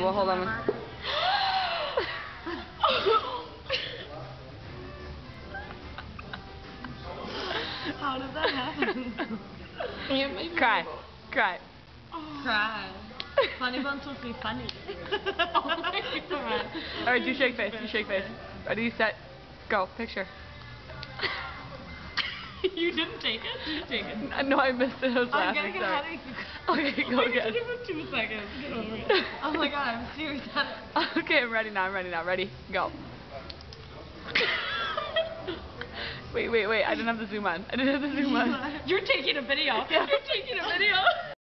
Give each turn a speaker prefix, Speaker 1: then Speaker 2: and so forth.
Speaker 1: Well, hold on.
Speaker 2: How did that happen?
Speaker 1: Cry. Cry.
Speaker 2: Oh. Cry. Funny Bone's supposed to be funny. Oh my God.
Speaker 1: Alright, do shake face. Do shake face. Ready, set, go. Picture.
Speaker 2: You didn't take it? You take it.
Speaker 1: No, I missed it. I was laughing.
Speaker 2: I'm getting a headache.
Speaker 1: Okay, go again.
Speaker 2: Give it 2 seconds. Get over it. Oh my God, I'm serious.
Speaker 1: Okay, I'm ready now. Ready, go. Wait. I didn't have the zoom on.
Speaker 2: You're taking a video.
Speaker 1: Yeah.
Speaker 2: You're taking a video.